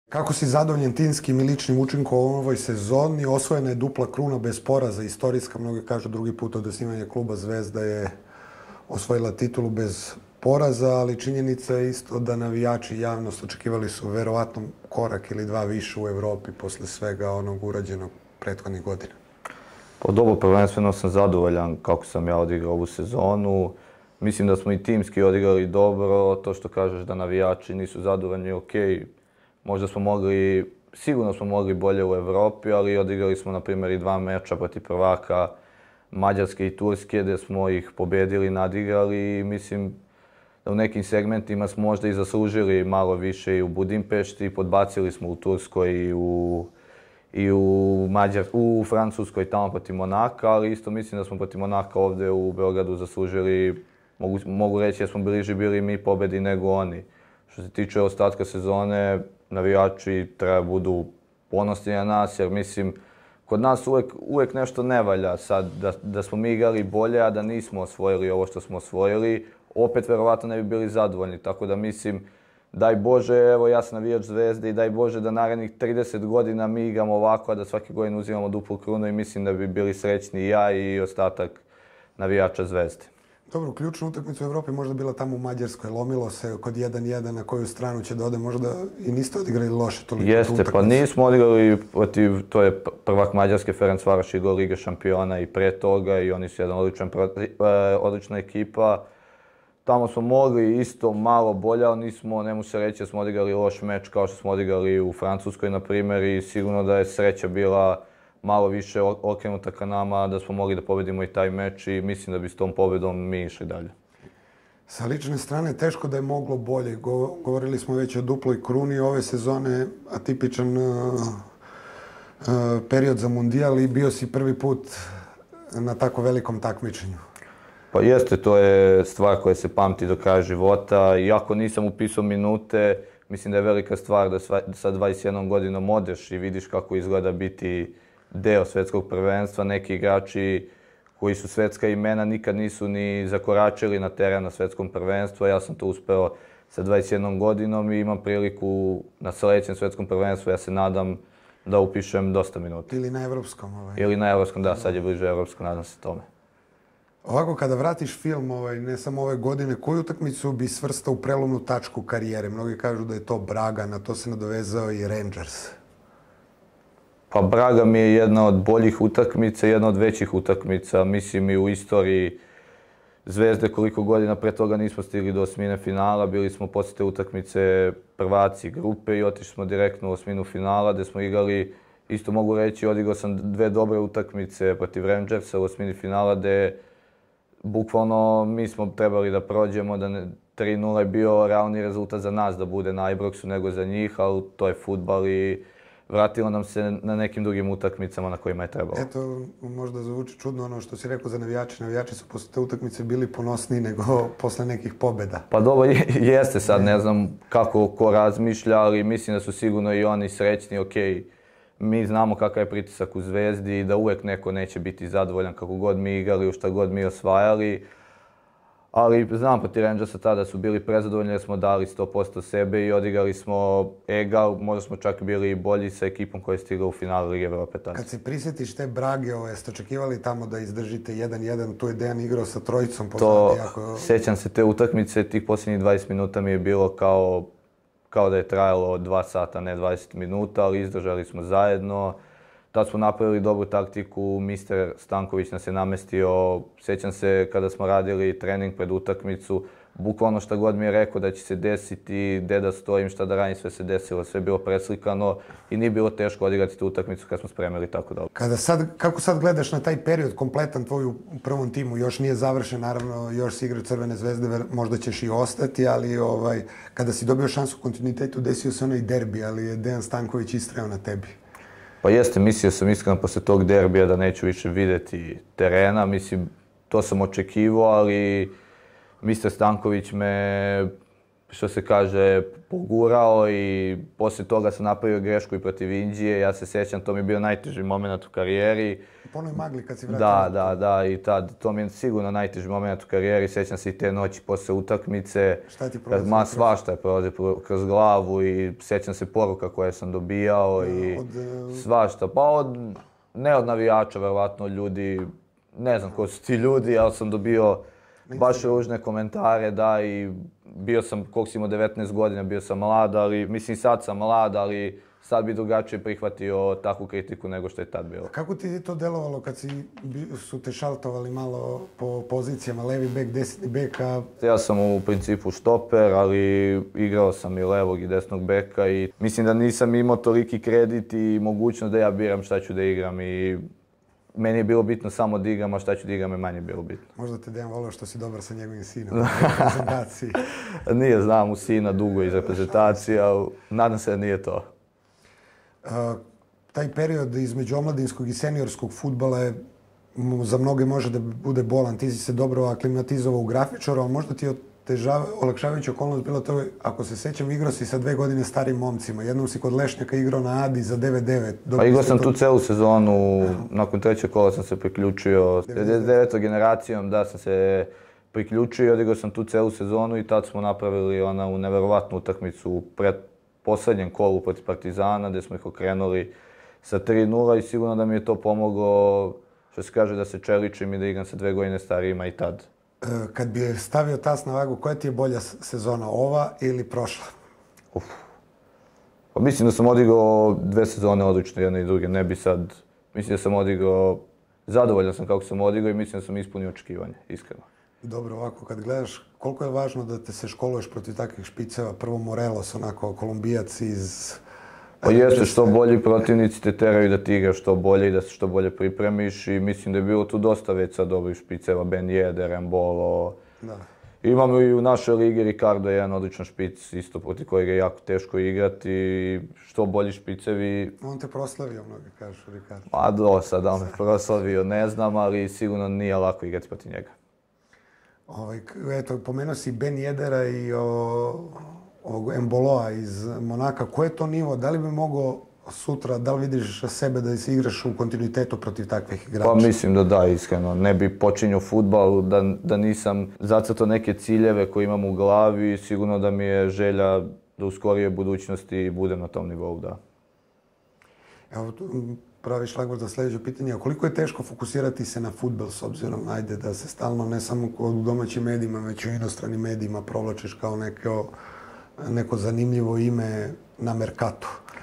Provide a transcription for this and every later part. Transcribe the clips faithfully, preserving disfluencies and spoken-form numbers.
Kako si zadovoljan timskim i ličnim učinkom u ovoj sezoni? Osvojena je dupla kruna bez poraza, istorijska. Mnogi kažu drugi put od osnivanja kluba Zvezda je osvojila titulu bez poraza, ali činjenica je isto da navijači i javnost očekivali su verovatno korak ili dva više u Evropi posle svega onog urađenog prethodnih godina. Pa dobro, prvenstveno sam zadovoljan kako sam ja odigrao ovu sezonu. Mislim da smo i timski odigrali dobro. To što kažeš da navijači nisu zadovoljni, okej. Možda smo mogli, sigurno smo mogli bolje u Evropi, ali odigrali smo, na primjer, i dva meča protiv prvaka Mađarske i Turske, gde smo ih pobedili, nadigrali i mislim da u nekim segmentima smo možda i zaslužili malo više i u Budimpešti, podbacili smo u Turskoj i u, i u, Mađar, u Francuskoj tamo protiv Monaka, ali isto mislim da smo protiv Monaka ovde u Beogradu zaslužili, mogu, mogu reći da smo bliži bili mi pobedi nego oni. Što se tiče ostatka sezone, navijači treba budu ponosni na nas, jer mislim, kod nas uvek, uvek nešto ne valja. Sad, da, da smo mi igrali bolje, a da nismo osvojili ovo što smo osvojili, opet verovatno ne bi bili zadovoljni. Tako da mislim, daj Bože, evo ja sam navijač Zvezde i daj Bože da narednih trideset godina mi igramo ovako, a da svake godine uzimamo duplu krunu i mislim da bi bili srećni i ja i ostatak navijača Zvezde. Dobro, ključna utakmica u Evropi možda bila tamo u Mađarskoj. Lomilo se kod jedan jedan na koju stranu će da ode. Možda i niste odigrali loše toliko utakmice. Jeste, pa nismo odigrali protiv, to je prvak Mađarske, Ferencvaroš igrao Lige šampiona i pre toga i oni su jedan odličan, odlična ekipa. Tamo smo mogli isto malo bolje, ali nismo, ne može se reći da smo odigrali loš meč kao što smo odigrali u Francuskoj, na primjer, i sigurno da je sreća bila malo više okrenuta ka nama, da smo mogli da pobedimo i taj meč i mislim da bi s tom pobedom mi išli dalje. Sa lične strane, teško da je moglo bolje. Govorili smo već o duploj kruni ove sezone, atipičan uh, uh, period za mundijal i bio si prvi put na tako velikom takmičenju. Pa jeste, to je stvar koja se pamti do kraja života. Iako nisam upisao minute, mislim da je velika stvar da sa dvadeset jednom godinom odeš i vidiš kako izgleda biti deo svetskog prvenstva. Neki igrači koji su svetska imena nikad nisu ni zakoračili na teren na svetskom prvenstvu. Ja sam to uspeo sa dvadeset jednom godinom i imam priliku na sledećem svetskom prvenstvu. Ja se nadam da upišem dosta minuta. Ili na evropskom. Ovaj. Ili na evropskom, da, sad je bliže evropsko, nadam se tome. Ovako, kada vratiš film, ovaj, ne samo ove godine, koju utakmicu bi svrstao u prelomnu tačku karijere? Mnogi kažu da je to Braga, na to se nadovezao i Rangers. Pa Braga mi je jedna od boljih utakmica, jedna od većih utakmica. Mislim i u istoriji Zvezde koliko godina pre toga nismo stigli do osmine finala. Bili smo posle te utakmice prvaci grupe i otišli smo direktno u osminu finala gde smo igrali, isto mogu reći, odigrao sam dve dobre utakmice protiv Rangersa u osmini finala gde bukvalno mi smo trebali da prođemo, da tri nula je bio realni rezultat za nas da bude na Ibroxu nego za njih, ali to je fudbal i vratilo nam se na nekim drugim utakmicama na kojima je trebalo. Eto, možda zvuči čudno ono što si rekao za navijače. Navijači su posle te utakmice bili ponosniji nego posle nekih pobeda. Pa dobro, jeste sad, ne znam kako ko razmišlja, ali mislim da su sigurno i oni srećni, okej. Mi znamo kakav je pritisak u Zvezdi i da uvek neko neće biti zadovoljan kako god mi igrali, u šta god mi osvajali. Ali znam, protiv Rangersa tada su bili prezadovoljni jer smo dali sto posto sebe i odigrali smo egal, možda smo čak bili i bolji sa ekipom koja je stigla u finalu Lige Evrope tada. Kad se prisjetiš te Brage, jeste očekivali tamo da izdržite jedan jedan, tu je Dejan igrao sa trojicom. To, sećam se te utakmice, tih posljednjih dvadeset minuta mi je bilo kao kao da je trajalo dva sata, ne dvadeset minuta, ali izdržali smo zajedno. Tad smo napravili dobru taktiku, mister Stanković nas je namestio. Sjećam se kada smo radili trening pred utakmicu, bukvalno šta god mi je rekao da će se desiti, gde da stojim, šta da radim, sve se desilo, sve je bilo preslikano i nije bilo teško odigrati tu utakmicu kad smo spremili tako dobro. Kada sad, kako sad gledaš na taj period kompletan tvoj u prvom timu, još nije završen, naravno, još si igrao Crvene Zvezde, možda ćeš i ostati, ali ovaj, kada si dobio šansu u kontinuitetu, desio se onaj derbi, ali je Dejan Stanković istrajao na tebi. Pa jeste, mislio sam iskreno posle tog derbija da neću više videti terena, mislim, to sam očekivao, ali mister Stanković me što se kaže, pogurao i poslije toga sam napravio grešku i protiv Indije. Ja se sjećam, to mi je bio najteži moment u karijeri. Po onoj magli kad si vratio. Da, da, da, i tad, to mi je sigurno najteži moment u karijeri. Sjećam se i te noći poslije utakmice. Šta ti prolazi? Ma svašta je prolazi kroz glavu i sjećam se poruka koje sam dobijao i od, svašta. Pa od, ne od navijača, verovatno od ljudi, ne znam ko su ti ljudi, ali sam dobio baš ružne komentare, da, i bio sam, koliko si imao devetnaest godina, bio sam mlad, ali, mislim sad sam mlad, ali sad bi drugačije prihvatio takvu kritiku nego što je tad bilo. Kako ti je to delovalo kad si, su te šaltovali malo po pozicijama, levi bek, desni bek, a... Ja sam u principu štoper, ali igrao sam i levog i desnog beka i mislim da nisam imao toliki kredit i mogućnost da ja biram šta ću da igram i meni je bilo bitno samo da igram, a šta ću da igram je manje bilo bitno. Možda te Dejan volio što si dobar sa njegovim sinom u reprezentaciji. Nije, znam u sina dugo iz reprezentacije, ali nadam se da nije to. Uh, taj period između omladinskog i seniorskog fudbala je za mnoge može da bude bolan. Ti si se dobro aklimatizovao u grafičaru, ali možda ti je olakšavajuća okolnost bilo to, ako se sećam, igrao si sa dve godine starim momcima. Jednom si kod Lešnjaka igrao na Adi za devet devet. Pa igrao sam tu celu sezonu, nakon trećeg kola sam se priključio. devedeset devetom generacijom, da, sam se priključio i odigrao sam tu celu sezonu i tad smo napravili onu neverovatnu utakmicu pred posljednjem kolu protiv Partizana, gdje smo ih okrenuli sa tri nula i sigurno da mi je to pomoglo, što se kaže, da se čeličim i da igram sa dve godine starijima i tad. Kad bi stavio tas na vagu, koja ti je bolja sezona, ova ili prošla? Uf. Pa mislim da sam odigrao dve sezone odlično, jedne i druge. Ne bi sad... Mislim da sam odigrao... Zadovoljan sam kako sam odigrao i mislim da sam ispunio očekivanje, iskreno. Dobro, ovako, kad gledaš, koliko je važno da te se školuješ protiv takvih špiceva? Prvo Morelos, onako, Kolumbijac iz... Pa jeste, što bolji protivnici te teraju da ti igraš što bolje i da se što bolje pripremiš i mislim da je bilo tu dosta već sad dobrih špiceva, Ben Yedder, Embolo. Da. Imamo i u našoj ligi Ricardo je jedan odličan špic, isto protiv kojeg je jako teško igrati i što bolji špicevi... On te proslavio, mnogi kažu, Ricardo. Pa do sad, da on me proslavio, ne znam, ali sigurno nije lako igrati protiv njega. Ovaj, eto, pomenuo si Ben Yeddera i o... ovog Emboloa iz Monaka. Ko je to nivo? Da li bi mogao sutra, da li vidiš sebe da se igraš u kontinuitetu protiv takvih igrača? Pa mislim da da, iskreno. Ne bi počinio fudbal da, da nisam zacrtao neke ciljeve koje imam u glavi. Sigurno da mi je želja da u skorije budućnosti budem na tom nivou, da. Evo, pravi šlagvort za sljedeće pitanje. Koliko je teško fokusirati se na fudbal s obzirom, ajde, da se stalno, ne samo u domaćim medijima, već i u inostranim medijima provlačiš kao neko neko zanimljivo ime na Merkatu?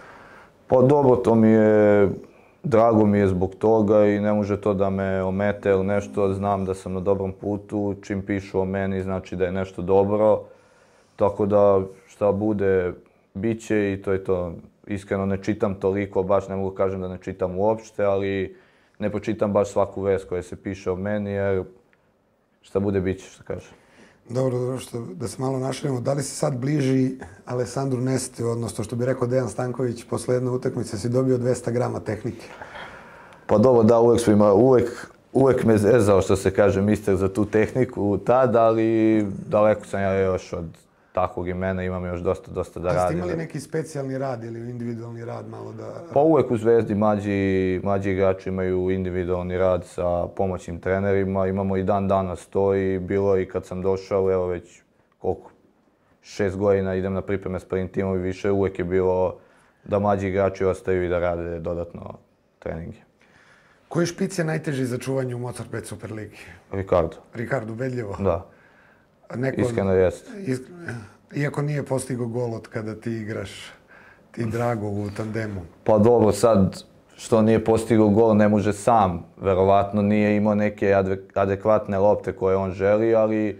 Pa dobro, to mi je, drago mi je zbog toga i ne može to da me omete ili nešto. Znam da sam na dobrom putu, čim pišu o meni znači da je nešto dobro. Tako da šta bude, bit će i to je to. Iskreno ne čitam toliko, baš ne mogu kažem da ne čitam uopšte, ali ne pročitam baš svaku vest koja se piše o meni jer šta bude, bit će, što kaže. Dobro, dobro, što, da se malo našalimo. Da li se sad bliži Alessandru Nesti, odnosno što bi rekao Dejan Stanković, posle jedne utakmice si dobio dvesta grama tehnike? Pa dobro, da, uvek su ima, uvek, uvek me zezao, što se kaže, mister za tu tehniku tad, ali daleko sam ja još od takvog imena, imam još dosta, dosta da radim. A ste imali neki specijalni rad ili individualni rad malo da... Pa uvek u Zvezdi mlađi, mlađi igrači imaju individualni rad sa pomoćnim trenerima. Imamo i dan danas to i bilo i kad sam došao, evo već koliko, šest godina idem na pripreme s prvim timom i više, uvek je bilo da mlađi igrači ostaju i da rade dodatno treninge. Koji špic je najteži za čuvanje u Mozartbet Superligi? Ricardo. Ricardo, ubedljivo? Da. Neko, iskreno jest. Iskreno, iako nije postigao gol od kada ti igraš, ti Drago u tandemu. Pa dobro, sad što nije postigao gol ne može sam. Verovatno nije imao neke adekvatne lopte koje on želi, ali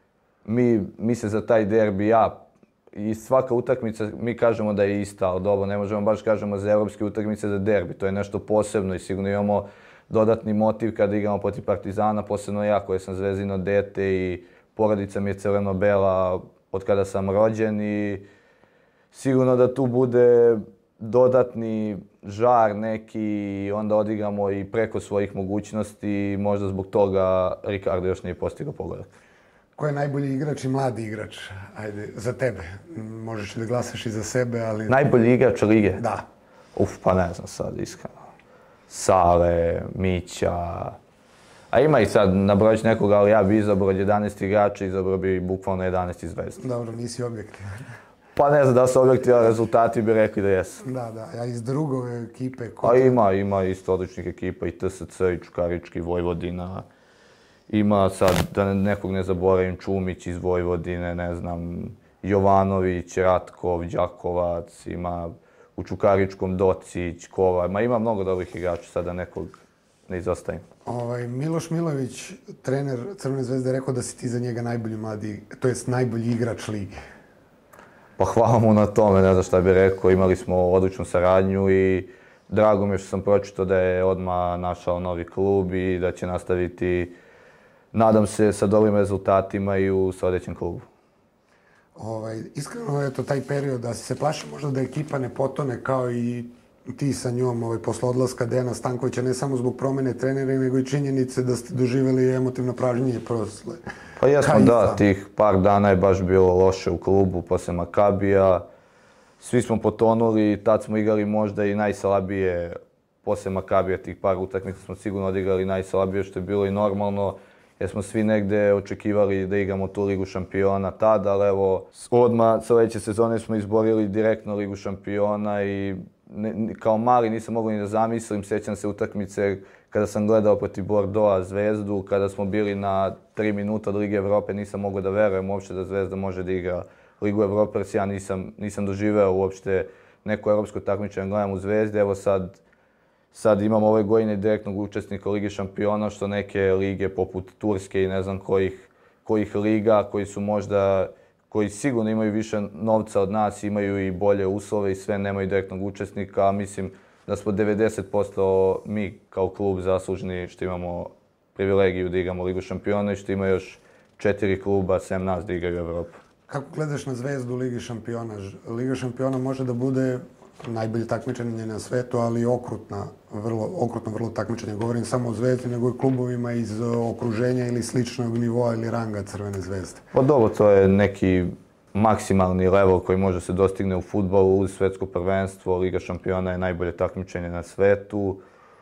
mi, mi se za taj derbi, ja, i svaka utakmica, mi kažemo da je ista, ali dobro, ne možemo baš kažemo za evropske utakmice za derbi. To je nešto posebno i sigurno imamo dodatni motiv kada igramo protiv Partizana, posebno ja koji sam zvezdino dete i porodica mi je crveno-bela od kada sam rođen i sigurno da tu bude dodatni žar neki, onda odigramo i preko svojih mogućnosti i možda zbog toga Ricardo još nije postigao pogodak. Ko je najbolji igrač i mladi igrač? Ajde, za tebe. Možeš da glasaš i za sebe, ali... Najbolji igrač lige? Da. Uf, pa ne znam sad, iskreno. Sale, Mića... A ima i sad, nabrojeć nekoga, ali ja bi izabrao od jedanaest igrača, izabrao bi bukvalno jedanaest Zvezde. Dobro, nisi objektivan. Pa ne znam da su objektivan, rezultati bi rekli da jesu. Da, da, a iz drugove ekipe... A ima, ima isto odličnih ekipa, i T S C, i Čukarički, Vojvodina. Ima sad, da nekog ne zaboravim, Čumić iz Vojvodine, ne znam, Jovanović, Ratkov, Đakovac, ima u Čukaričkom Docić, Kovar, ma ima mnogo dobrih igrača, sad da nekog ne izostavim. Ovaj, Miloš Milović, trener Crvene Zvezde, rekao da si ti za njega najbolji mladi, to jest najbolji igrač lige. Pa hvala mu na tome, ne znam šta bih rekao, imali smo odličnu saradnju i drago mi je što sam pročitao da je odmah našao novi klub i da će nastaviti, nadam se, sa dobrim rezultatima i u sledećem klubu. Ovaj, iskreno je to taj period da si se plaši možda da ekipa ne potone kao i ti sa njom ovaj, posle odlaska Dejana Stankovića, ne samo zbog promene trenera, nego i činjenice da ste doživjeli emotivno pražnjenje posle. Pa jesmo, da, tih par dana je baš bilo loše u klubu posle Makabija. Svi smo potonuli, tad smo igrali možda i najslabije posle Makabija, tih par utakmica smo sigurno odigrali najslabije, što je bilo i normalno, jer smo svi negde očekivali da igramo tu Ligu šampiona tada, ali evo, odmah sledeće sezone smo izborili direktno Ligu šampiona i ne, kao mali nisam mogao ni da zamislim, sjećam se utakmice kada sam gledao protiv Bordeauxa Zvezdu, kada smo bili na tri minuta od Lige Evrope, nisam mogao da verujem uopšte da Zvezda može da igra Ligu Evrope, jer ja nisam, nisam doživeo uopšte neko evropsko takmičenje, gledam u Zvezdi, evo sad, sad imam ove godine direktnog učesnika Lige šampiona, što neke lige poput Turske i ne znam kojih, kojih liga, koji su možda, koji sigurno imaju više novca od nas, imaju i bolje uslove i sve, nemaju direktnog učesnika, a mislim da smo devedeset posto mi kao klub zaslužni što imamo privilegiju da igramo Ligu šampiona i što ima još četiri kluba, sem nas, da igraju Evropu. Kako gledaš na Zvezdu u Ligi šampiona? Liga šampiona može da bude najbolje takmičenje na svetu, ali okrutna, vrlo, okrutno vrlo takmičenje. Govorim samo o Zvezdi, nego i klubovima iz okruženja ili sličnog nivoa ili ranga Crvene Zvezde. Pa dobro, to je neki maksimalni level koji može se dostigne u fudbalu uz svetsko prvenstvo. Liga šampiona je najbolje takmičenje na svetu.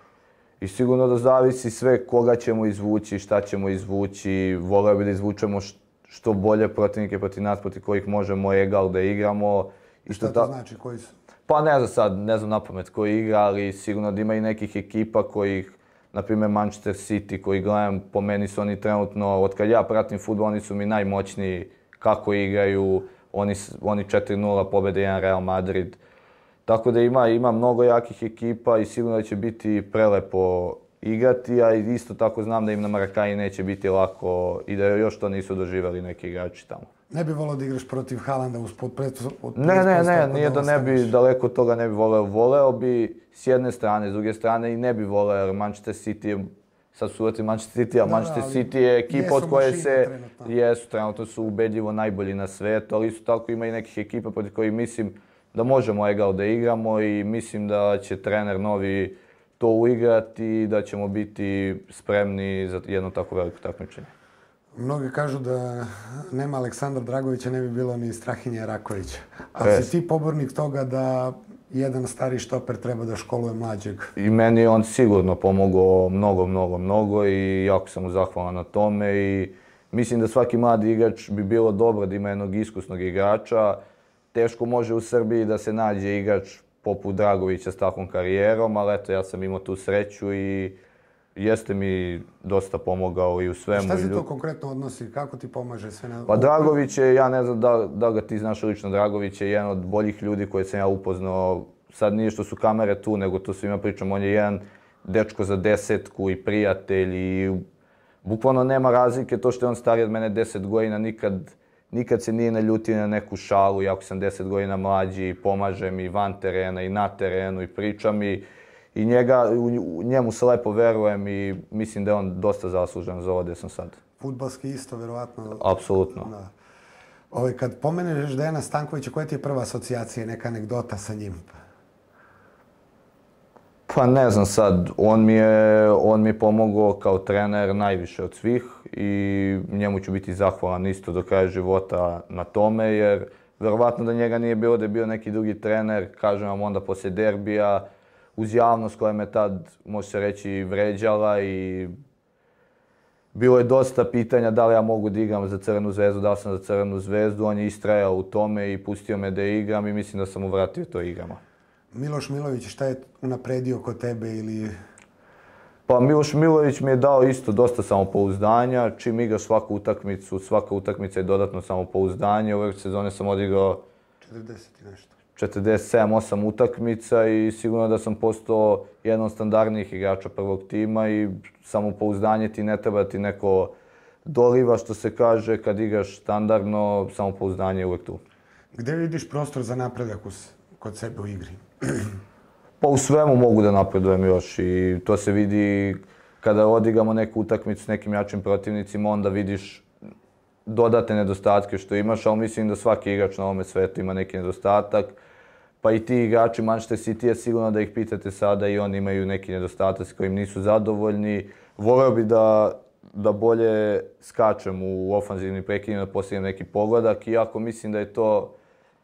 I sigurno da zavisi sve koga ćemo izvući, šta ćemo izvući. Voleo bi da izvučemo što bolje protivnike protiv nas, protiv kojih možemo egal da igramo. I šta to znači? Koji su? Pa ne znam sad, ne znam napamet koji igra, ali sigurno da ima i nekih ekipa kojih, na primjer Manchester City, koji gledam, po meni su oni trenutno, od kad ja pratim fudbal, oni su mi najmoćniji kako igraju, oni, oni četiri nula pobede jedan Real Madrid. Tako da ima, ima mnogo jakih ekipa i sigurno da će biti prelepo igrati, a isto tako znam da im na Marakaji neće biti lako i da još to nisu doživjeli neki igrači tamo. Ne bi voleo da igraš protiv Haalanda uz pretpostavku? Ne, ne, ne, nije da ne bi, daleko od toga ne bi voleo. Voleo bi s jedne strane, s druge strane i ne bi voleo, jer Manchester City je, sad su uveti Manchester City, a Manchester City je ekipa od koje se, jesu, trenutno su ubedljivo najbolji na svetu, ali isto tako ima i nekih ekipa protiv kojih mislim da možemo egal da igramo i mislim da će trener novi to uigrati i da ćemo biti spremni za jedno tako veliko takmičenje. Mnogi kažu da nema Aleksandra Dragovića, ne bi bilo ni Strahinje Rakovića. Ali si ti pobornik toga da jedan stari štoper treba da školuje mlađeg? I meni je on sigurno pomogao mnogo, mnogo, mnogo i jako sam mu zahvalan na tome i mislim da svaki mladi igrač bi bilo dobro da ima jednog iskusnog igrača. Teško može u Srbiji da se nađe igrač poput Dragovića s takvom karijerom, ali eto, ja sam imao tu sreću i jeste mi dosta pomogao i u svemu. Šta se to konkretno odnosi? Kako ti pomaže sve na... Pa Dragović je, ja ne znam da, da ga ti znaš lično, Dragović je jedan od boljih ljudi koje sam ja upoznao. Sad nije što su kamere tu, nego to svima pričam. On je jedan dečko za desetku i prijatelj i bukvalno nema razlike. To što je on stariji od mene deset godina, nikad, nikad se nije naljutio na neku šalu. Jako sam deset godina mlađi, pomaže mi van terena i na terenu i pričam mi. I njega, u njemu se lepo verujem i mislim da je on dosta zaslužen za ovo gde sam sad. Fudbalski isto, verovatno. Apsolutno. Da. Ove, kad pomeneš Dejana Stankovića, koja ti je prva asocijacija, neka anegdota sa njim? Pa ne znam sad, on mi je, on mi je pomogao kao trener najviše od svih i njemu ću biti zahvalan isto do kraja života na tome, jer verovatno da njega nije bilo, da je bio neki drugi trener, kažem vam onda poslije derbija, uz javnost koja me tad, može se reći, vređala i bilo je dosta pitanja da li ja mogu da igram za Crvenu zvezdu, da li sam za Crvenu zvezdu, on je istrajao u tome i pustio me da igram i mislim da sam mu vratio to igrama. Miloš Milović, šta je unapredio kod tebe ili... Pa Miloš Milović mi je dao isto dosta samopouzdanja, čim igraš svaku utakmicu, svaka utakmica je dodatno samopouzdanje. Ove sezone sam odigrao četrdeset i nešto. četrdeset sedam osam utakmica i sigurno da sam postao jedan od standardnijih igrača prvog tima i samopouzdanje ti ne treba ti neko doliva, što se kaže, kad igraš standardno, samopouzdanje je uvek tu. Gde vidiš prostor za napredak kod sebe u igri? Pa u svemu mogu da napredujem još i to se vidi kada odigramo neku utakmicu s nekim jačim protivnicima, onda vidiš dodatne nedostatke što imaš, ali mislim da svaki igrač na ovome svetu ima neki nedostatak. Pa i ti igrači Manchester City je sigurno da ih pitate sada i oni imaju neki nedostatak s kojim nisu zadovoljni. Voleo bi da, da bolje skačem u ofanzivni prekidima, da postignem neki pogodak, iako mislim da je to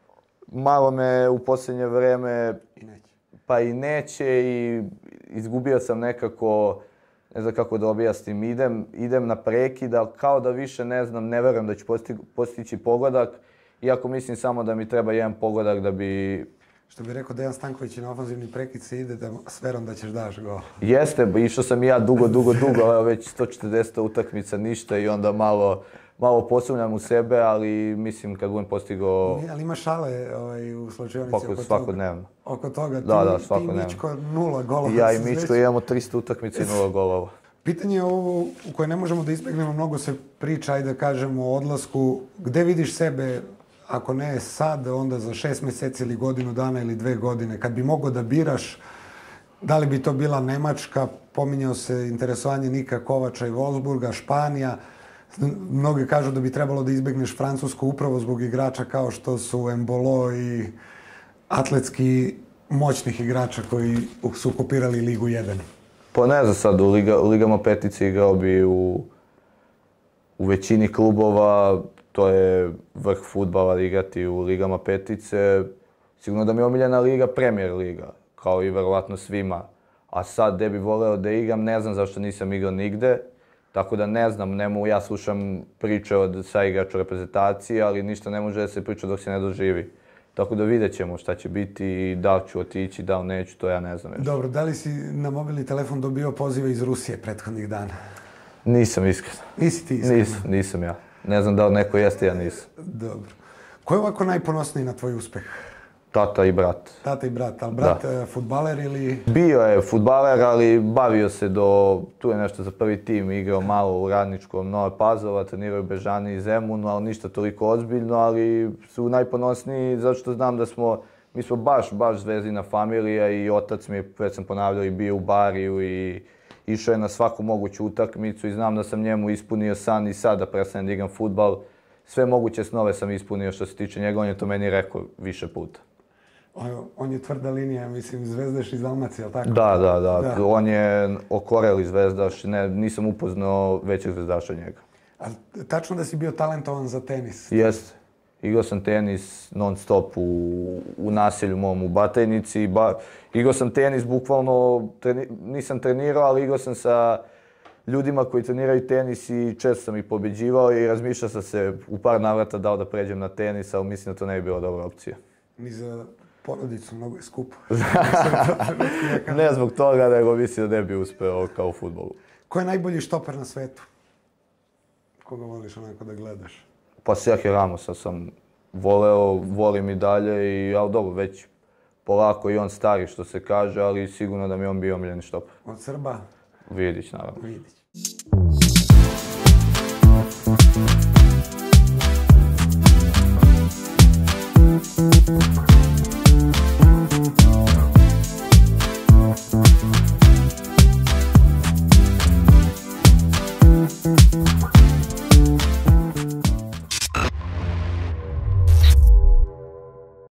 malo me u posljednje vreme... I neće. Pa i neće i izgubio sam nekako, ne znam kako da objasnim, idem, idem na prekid, ali kao da više ne znam, ne verujem da ću postići pogodak, iako mislim samo da mi treba jedan pogodak da bi... Što bi rekao Dejan Stanković i na ofanzivni prekid se ide da, s verom da ćeš daš gol. Jeste, išao sam i ja dugo, dugo, dugo, ali već sto četrdeset utakmica ništa i onda malo... Malo posumnjam u sebe, ali mislim kad budem postigao... Ali ima šale ovaj, u slučajonici oko toga? Svakodnevno. Oko toga. Da, da, ti, svakodnevno. Ti Mičko nula golova. Ja i Mičko imamo tristo utakmica i nula golova. Pitanje je ovo u koje ne možemo da izbegnemo, mnogo se priča, ajde da kažemo, o odlasku. Gde vidiš sebe, ako ne sad, onda za šest meseci ili godinu dana ili dve godine? Kad bi mogao da biraš, da li bi to bila Nemačka, pominjao se interesovanje Nika Kovača i Wolfsburga, Španija. Mnogi kažu da bi trebalo da izbegneš Francusku upravo zbog igrača kao što su Embolo i atletski moćnih igrača koji su okupirali Ligu jedan. Pa ne znam sad, u, Liga, u Ligama petice igrao bi u, u većini klubova, to je vrh fudbala igrati u Ligama petice. Sigurno da mi je omiljena liga Premier liga, kao i verovatno svima. A sad gde bi voleo da igram, ne znam zašto nisam igrao nigde. Tako da ne znam, ne mogu, ja slušam priče od saigrača reprezentacije, ali ništa ne može da se priča dok se ne doživi. Tako da vidjet ćemo šta će biti i da li ću otići, da li neću, to ja ne znam još. Dobro, da li si na mobilni telefon dobio pozive iz Rusije prethodnih dana? Nisam iskreno. Nisi ti iskreno? Nisam, nisam ja. Ne znam da li neko jeste, ja nisam. Dobro. Ko je ovako najponosniji na tvoj uspeh? Tata i brat. Tata i brat, ali brat fudbaler ili... Bio je fudbaler, ali bavio se do... Tu je nešto za prvi tim, igrao malo u Radničkom Nova Pazova, trenirao u Bežani i Zemunu, ali ništa toliko ozbiljno, ali su najponosniji zato što znam da smo... Mi smo baš, baš zvezdina familija i otac mi je, već sam ponavljao, i bio u Bariju i išao je na svaku moguću utakmicu i znam da sam njemu ispunio san i sad da prestanem da igram fudbal. Sve moguće snove sam ispunio što se tiče njega, on je to meni rekao više puta. On je tvrda linija, mislim, zvezdaš iz Dalmacije, ali tako? Da, da, da. On je okoreli zvezdaš, ne, nisam upoznao većeg zvezdaša njega. A tačno da si bio talentovan za tenis? Jeste. Igrao sam tenis non stop u, u naselju mom u Batajnici. Ba, igrao sam tenis, bukvalno treni, nisam trenirao, ali igrao sam sa ljudima koji treniraju tenis i često sam ih pobeđivao i razmišljao sam se u par navrata dao da pređem na tenis, ali mislim da to ne bi bila dobra opcija. Ni za porodicu, mnogo je skupo. Ne zbog toga, nego mislim da ne bi uspeo kao u fudbalu. Ko je najbolji štoper na svetu? Koga voliš onako da gledaš? Pa Sergio Ramosa sam voleo, volim i dalje, i, ali dobro, već polako i on stari što se kaže, ali sigurno da mi on bio omiljeni štoper. Od Srba? Vidić, naravno. Vidić. We'll be right back.